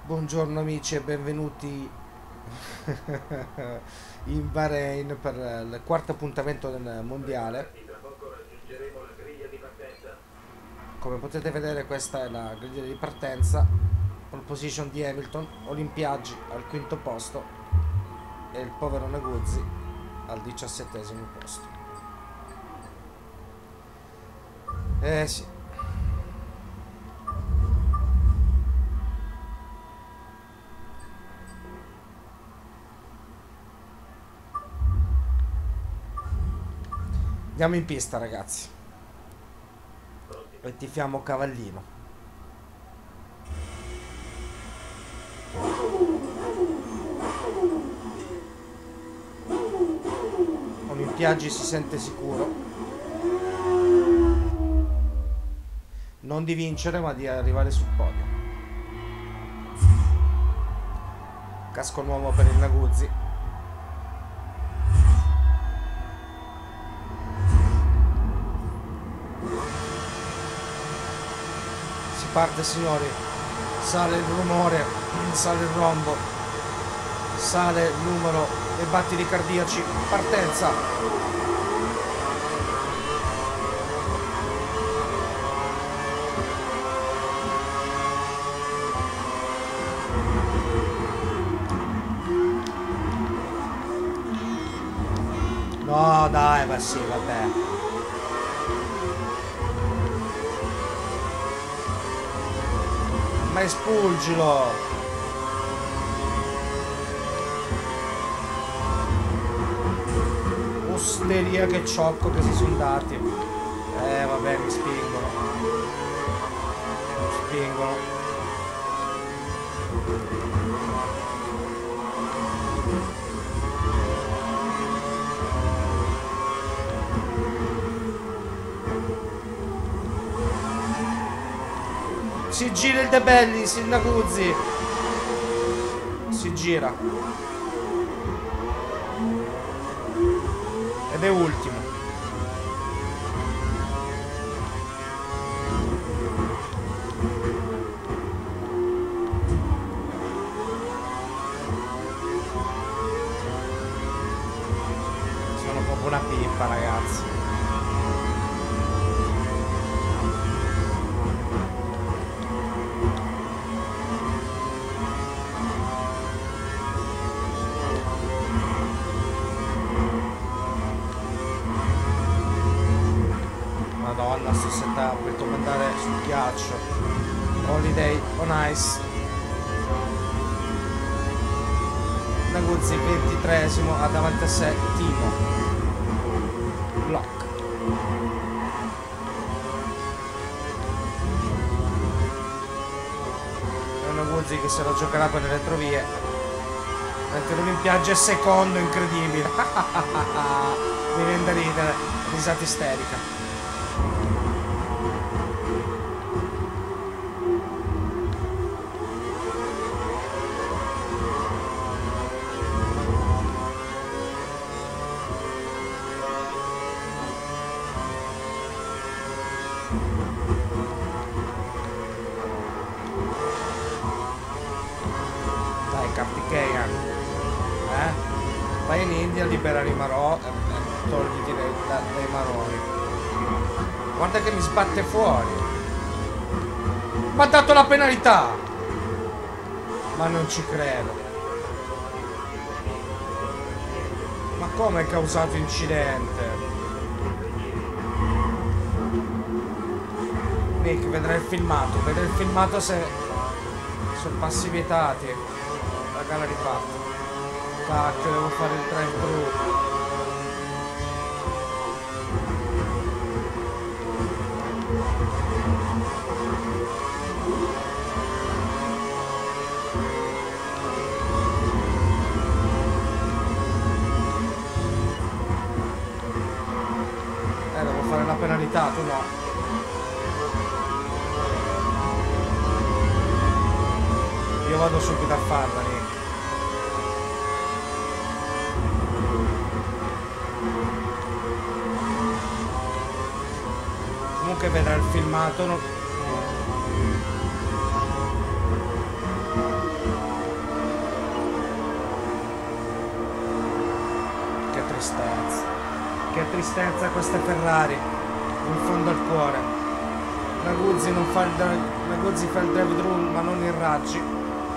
Buongiorno amici e benvenuti in Bahrain per il quarto appuntamento del mondiale. Come potete vedere questa è la griglia di partenza, pole position di Hamilton, Olimpiaggi al quinto posto e il povero Neguzzi al 17° posto. Sì. Andiamo in pista ragazzi e tifiamo Cavallino. Olimpiaggi si sente sicuro non di vincere ma di arrivare sul podio. Casco nuovo per il Neguzzi. Parte signori, sale il rumore, sale il rombo, sale il numero dei battiti cardiaci, partenza. No dai, ma sì, vabbè. Ma espulgilo! Osteria che ciocco che si sono dati. Vabbè, mi spingono. Mi spingono. Si gira il De Bellis, il Neguzzi. Si gira. Ed è ultimo. Sono proprio una pippa, ragazzi. Madonna, sto setup per andare sul ghiaccio. Holiday on ice. Neguzzi 23esimo, ha davanti a sé Timo Block. È un Neguzzi che se lo giocherà per le retrovie, mentre l'Olimpiaggio è secondo, incredibile. Mi viene da ridere, risata isterica. Vai in India, libera i marò e togliti dai maroni. Guarda che mi sbatte fuori. Mi ha dato la penalità. Ma non ci credo. Ma come è causato incidente? Nick, vedrai il filmato. Vedrai il filmato se sorpassi vietati. La gara riparte. Cacchio, devo fare il drive-thru. Devo fare la penalità, tu no. Io vado subito a farla, Nick. Comunque vedrà il filmato. tristezza queste Ferrari in fondo al cuore. La Guzzi fa il drive thru ma non i raggi.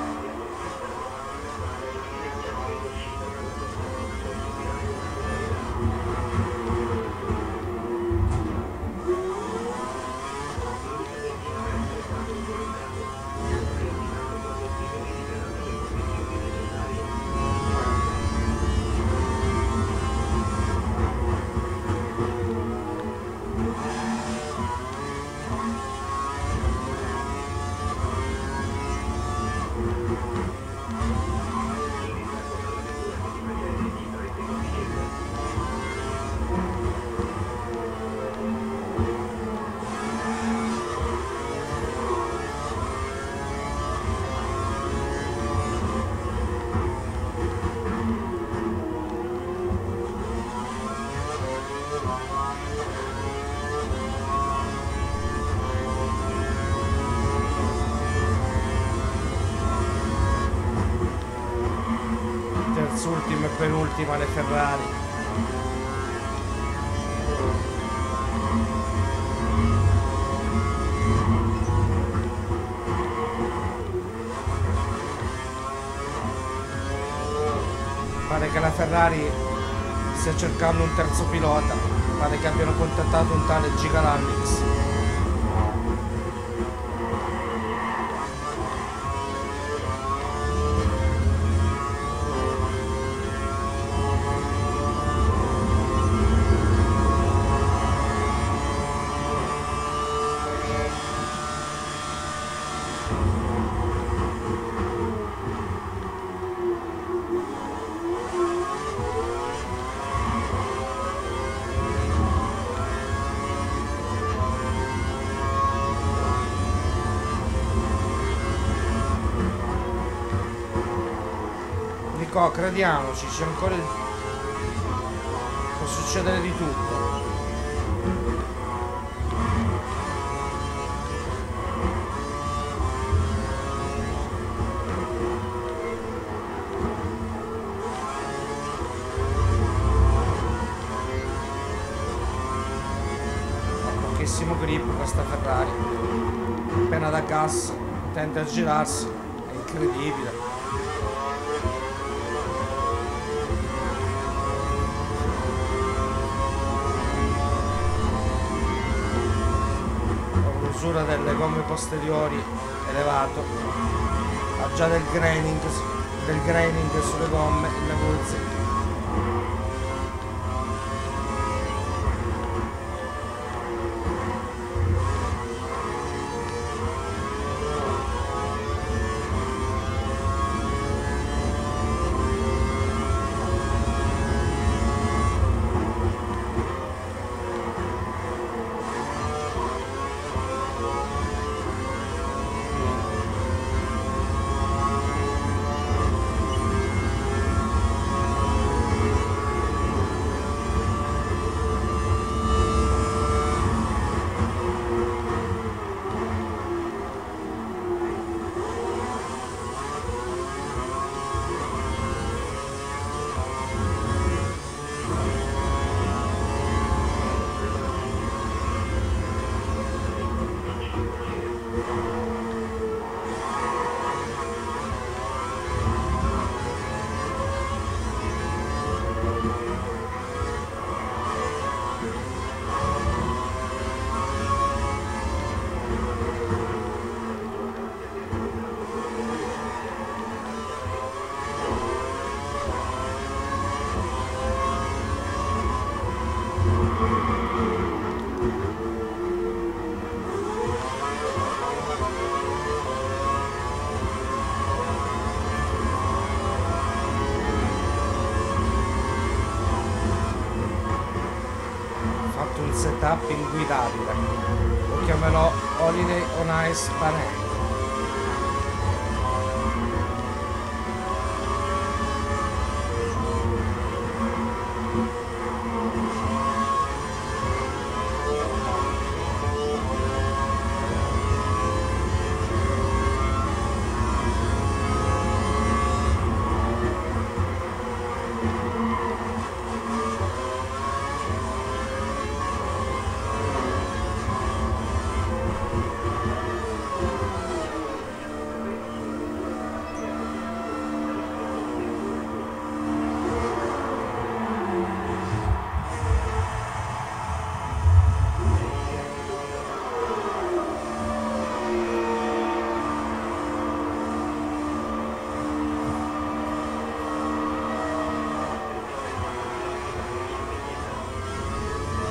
Ultima e penultima le Ferrari. Pare che la Ferrari stia cercando un terzo pilota, pare che abbiano contattato un tale Giga Landix. Crediamoci, c'è ancora può succedere di tutto. Ha pochissimo grip questa Ferrari, appena da gas tende a girarsi, è incredibile. Delle gomme posteriori elevato, ha già del graining sulle gomme in la Guzzi. Setup inguidabile, lo chiamerò Holiday on Ice Bahrain.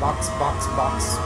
Box.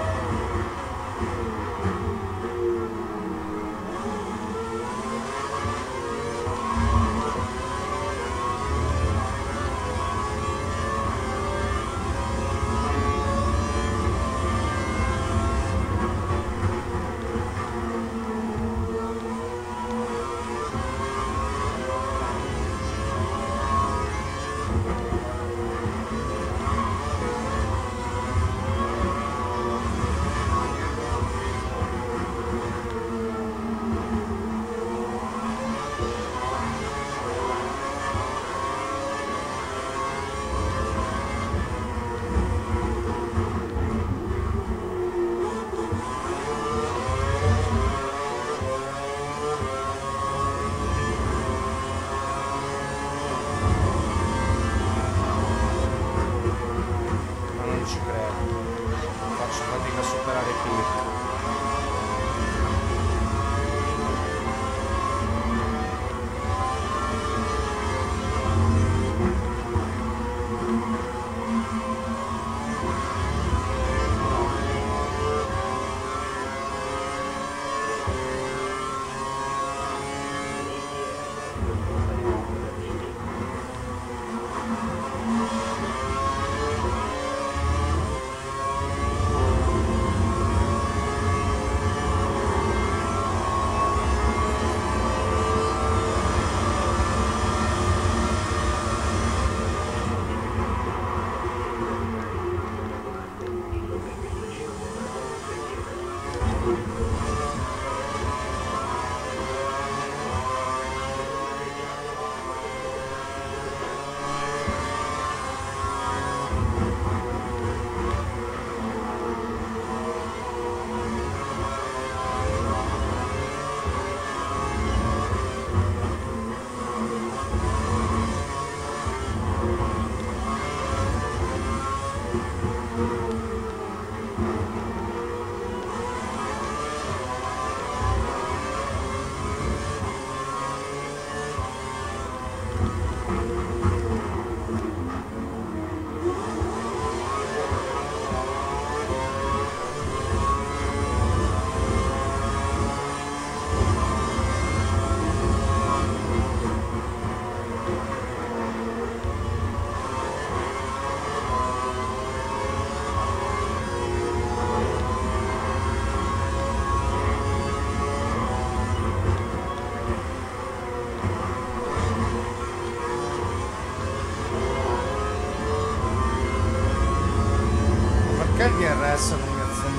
Perché il DRS non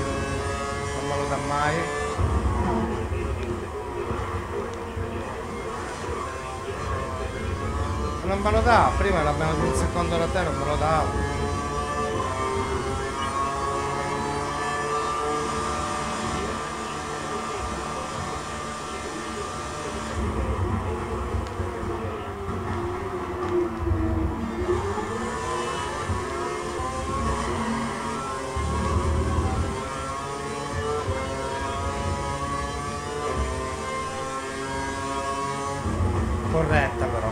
me lo dà mai? Non me lo dà, prima l'abbiamo di un secondo da te, non me lo dà. Corretta però.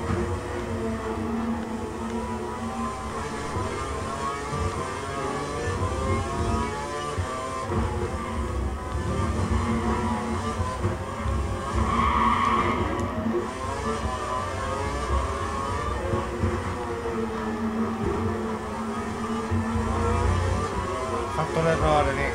Ho fatto l'errore lì.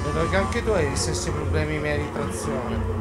Vedo che anche tu hai gli stessi problemi miei di trazione.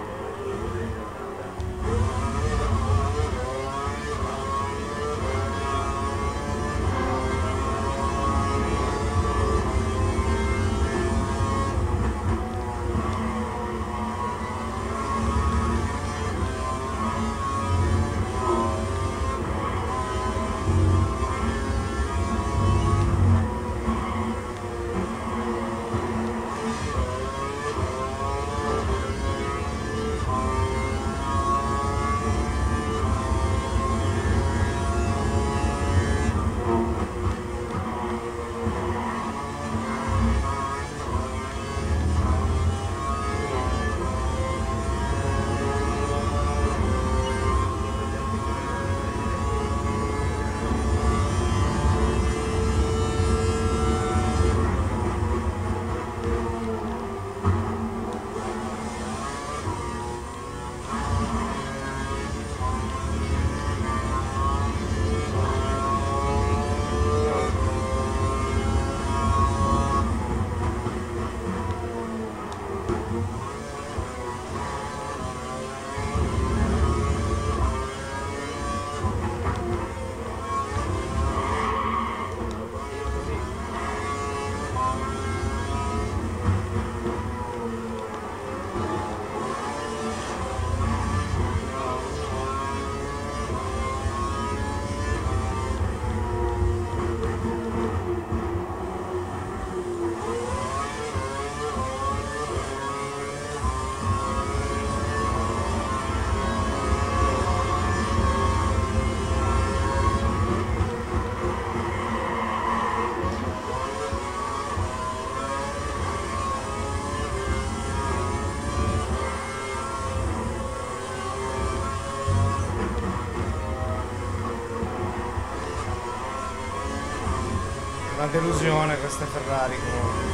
Una delusione queste Ferrari comunque.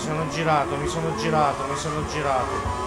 sono girato, mi sono girato, mi sono girato.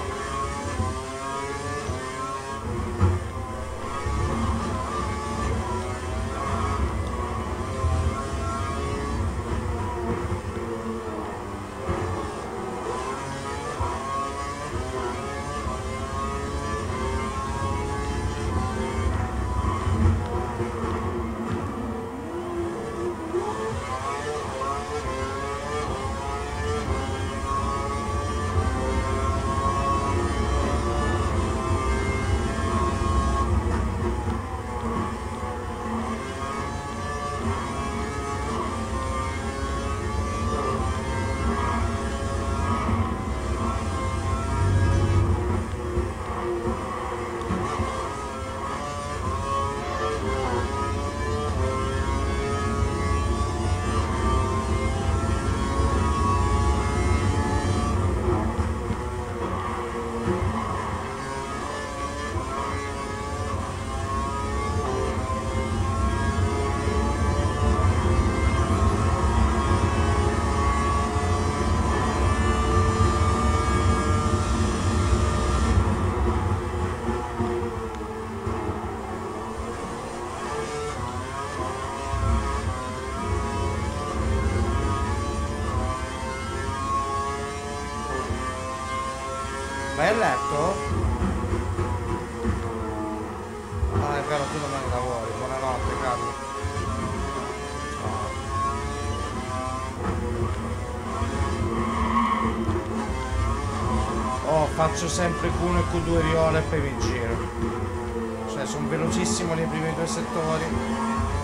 Vai a letto? Ah, è vero, tu domani lavori. Buonanotte, Carlo. Oh, faccio sempre Q1 e Q2 viola e poi mi giro. Cioè, sono velocissimo nei primi due settori.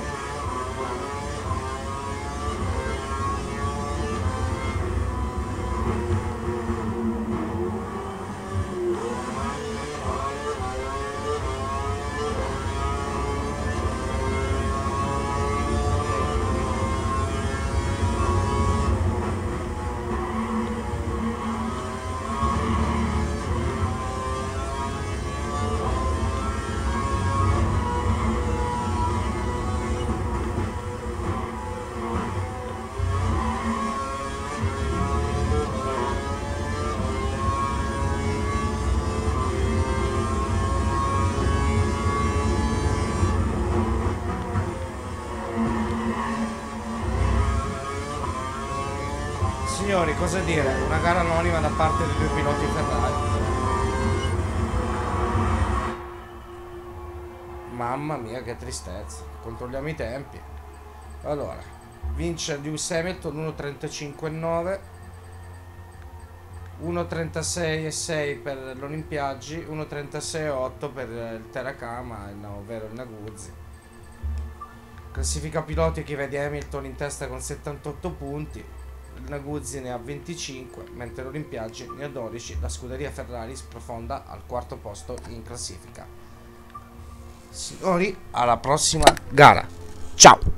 Signori, cosa dire? Una gara anonima da parte dei due piloti Ferrari. Mamma mia, che tristezza. Controlliamo i tempi. Allora, vince Lewis Hamilton 1.35.9, 1.36.6 per l'Olimpiaggi, 1.36.8 per il Terakama, ovvero il Naguzzi. Classifica piloti che vede Hamilton in testa con 78 punti. Il Naguzzi ne ha 25, mentre l'Olimpiaggi ne ha 12. La scuderia Ferrari sprofonda al quarto posto in classifica. Signori, alla prossima gara. Ciao!